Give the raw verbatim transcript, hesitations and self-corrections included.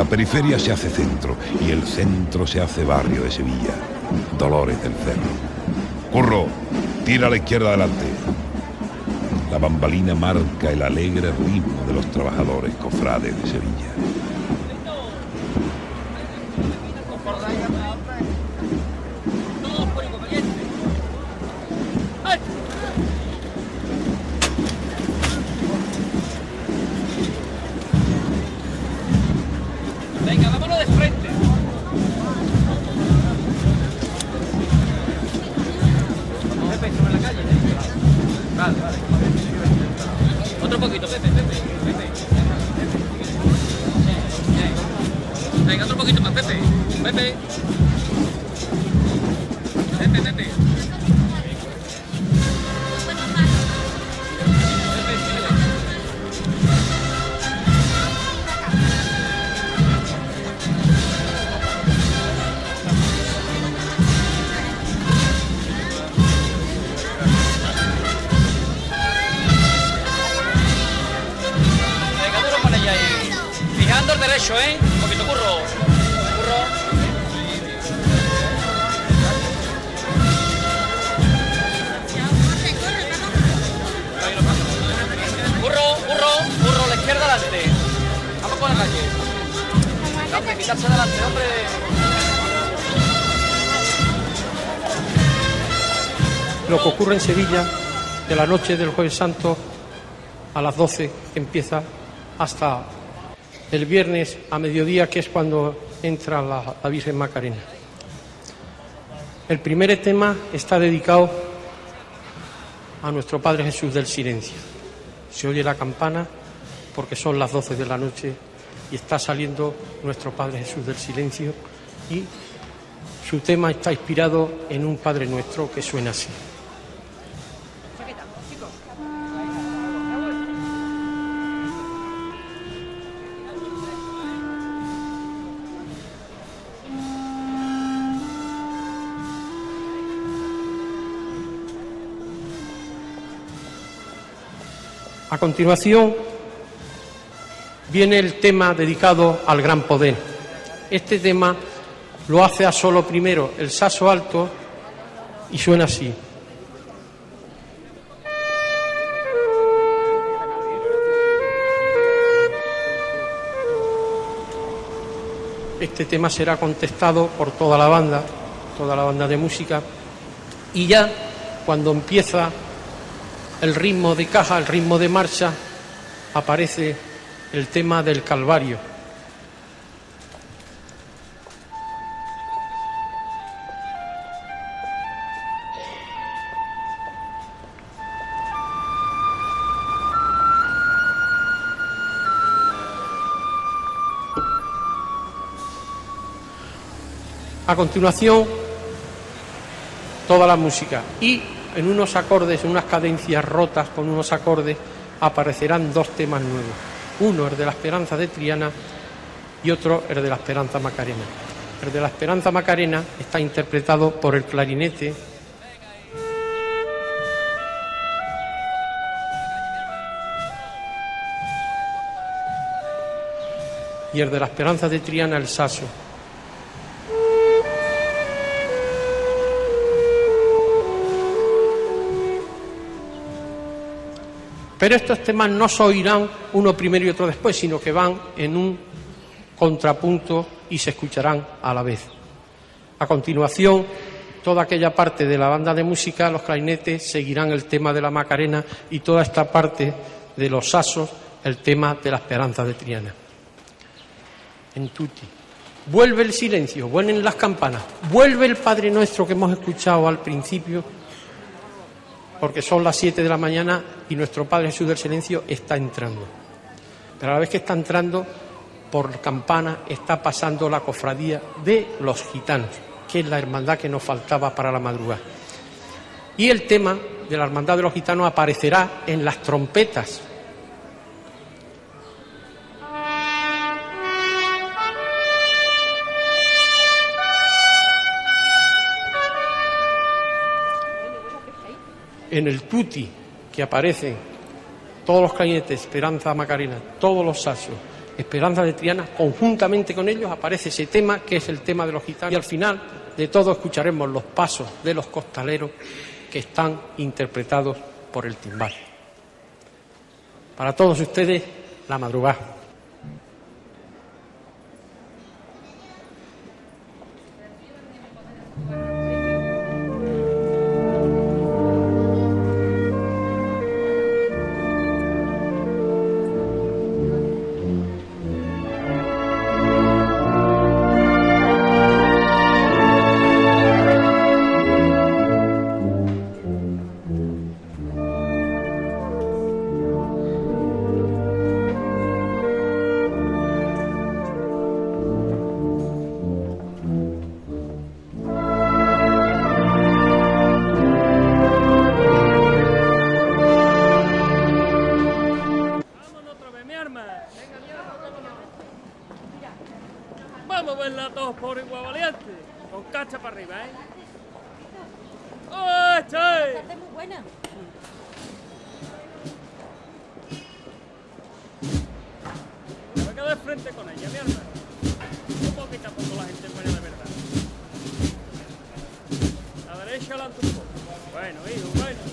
La periferia se hace centro y el centro se hace barrio de Sevilla. Dolores del Cerro. Curro, tira a la izquierda adelante. La bambalina marca el alegre ritmo de los trabajadores cofrades de Sevilla. Venga, vámonos de frente. Pepe, sobre la calle. Vale, vale. Otro poquito, Pepe, Pepe, Pepe. Venga, otro poquito más, Pepe. Pepe. Pepe, Pepe. Fijando el derecho, ¿eh? Un poquito, curro. Curro. Curro, curro, curro, la izquierda adelante. Vamos con la calle. Dame, quitarse adelante, hombre. Lo que ocurre en Sevilla, de la noche del Jueves Santo a las doce, que empieza, hasta el viernes a mediodía, que es cuando entra la, la Virgen Macarena. El primer tema está dedicado a nuestro Padre Jesús del Silencio. Se oye la campana porque son las doce de la noche y está saliendo nuestro Padre Jesús del Silencio, y su tema está inspirado en un Padre Nuestro que suena así. A continuación viene el tema dedicado al gran poder. Este tema lo hace a solo primero el saxo alto y suena así. Este tema será contestado por toda la banda, toda la banda de música, y ya cuando empieza el ritmo de caja, el ritmo de marcha, aparece el tema del Calvario. A continuación, toda la música, y en unos acordes, en unas cadencias rotas con unos acordes, aparecerán dos temas nuevos. Uno es de la Esperanza de Triana y otro es de la Esperanza Macarena. El de la Esperanza Macarena está interpretado por el clarinete y el de la Esperanza de Triana el saxo. Pero estos temas no se oirán uno primero y otro después, sino que van en un contrapunto y se escucharán a la vez. A continuación, toda aquella parte de la banda de música, los clarinetes, seguirán el tema de la Macarena, y toda esta parte de los saxos, el tema de la Esperanza de Triana. En tutti. Vuelve el silencio, vuelven las campanas, vuelve el Padre Nuestro que hemos escuchado al principio, porque son las siete de la mañana y nuestro Padre Jesús del Silencio está entrando. Pero a la vez que está entrando, por campana está pasando la cofradía de los gitanos, que es la hermandad que nos faltaba para la madrugada. Y el tema de la hermandad de los gitanos aparecerá en las trompetas. En el tutti, que aparecen todos los clarinetes, Esperanza Macarena, todos los saxos Esperanza de Triana, conjuntamente con ellos aparece ese tema que es el tema de los gitanos, y al final de todo escucharemos los pasos de los costaleros que están interpretados por el timbal. Para todos ustedes, La Madrugada. Vamos a verla todos por igual valiente. Con cacha para arriba, ¿eh? ¡Oh, estoy! Está muy buena. Me voy a quedar frente con ella, mi hermano. Un poquito a poco la gente buena de verdad. La derecha adelante un poco. Bueno, hijo, bueno.